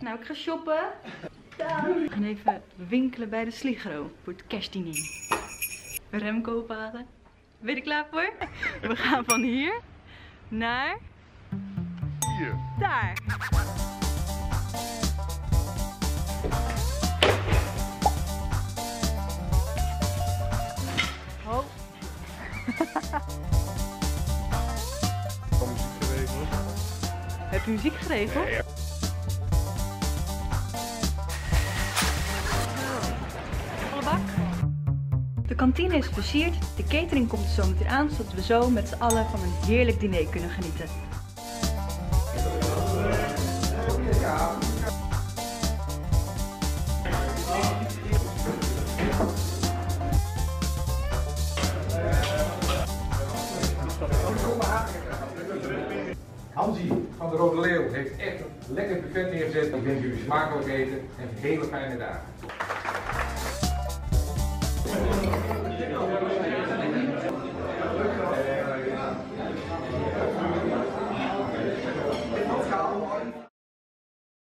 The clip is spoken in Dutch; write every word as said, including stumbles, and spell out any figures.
Nou, ik ga shoppen. We gaan even winkelen bij de Sligro voor het kerstdiner. Remco ophalen. Ben je er klaar voor? We gaan van hier naar hier. Daar. Oh. Van muziek geregeld. Heb je muziek geregeld? Ja. Volle bak. De kantine is versierd, de catering komt er zo meteen aan, zodat we zo met z'n allen van een heerlijk diner kunnen genieten. Hansie van de Rode Leeuw heeft echt een lekker buffet neergezet. Ik wens jullie smakelijk eten en hele fijne dagen.